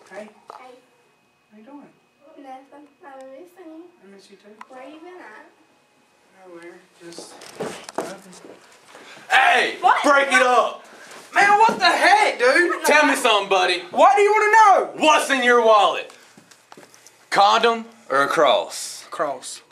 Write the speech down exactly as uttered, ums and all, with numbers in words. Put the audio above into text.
Hey. Hey. How you doing? Nothing. I miss you. I miss you too. Where you been at? Nowhere. Just nothing. Hey! What? Break it up! Man, what the heck, dude? Tell me something, buddy. What do you want to know? What's in your wallet? Condom or a cross? Cross.